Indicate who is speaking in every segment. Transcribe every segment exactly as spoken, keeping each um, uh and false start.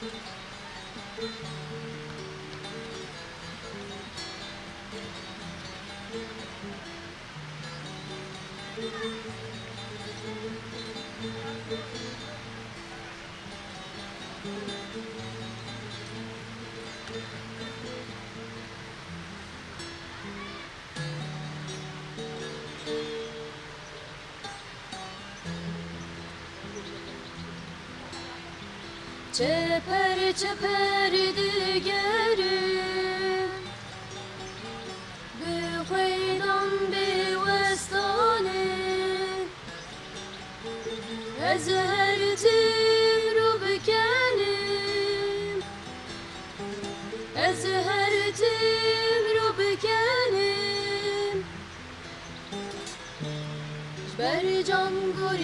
Speaker 1: چپر چپر دیگری به خیدان به وستانه از هر تیم رو بکنیم از هر تیم رو بکنیم بر جان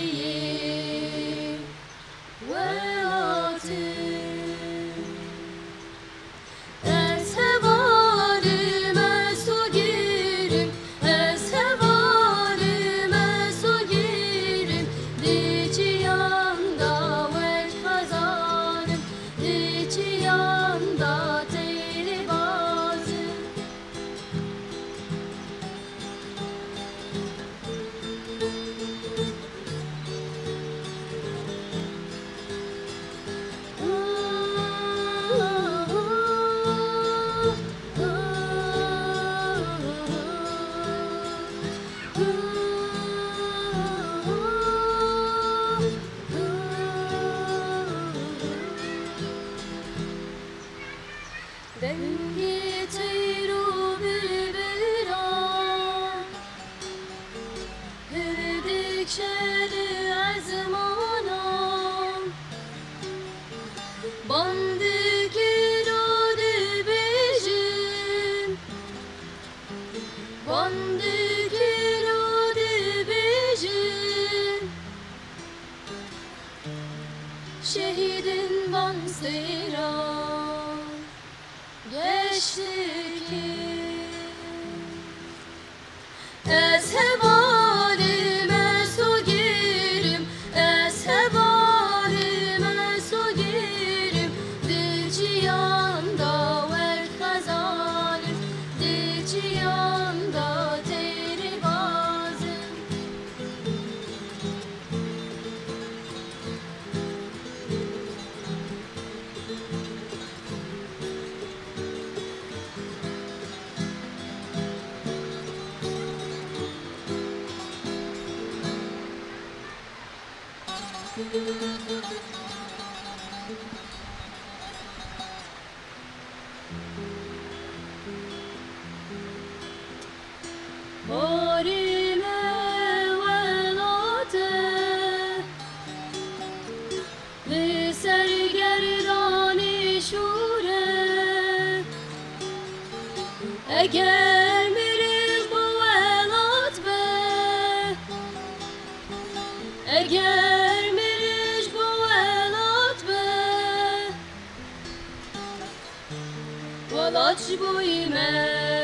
Speaker 1: گریه و دنگی تیر و ببرم هردک شد از مانم باندگی رو دبیجم باندگی رو دبیجم شهیدin van seyran geçti ki ez hevalime su girim ez hevalime su girim dil ciyanda ver kazalim dil ciyanda teri bazım Orime velate ve sergerdani şure eğer miriz bu velat be eğer miriz bu velat be velat bu ime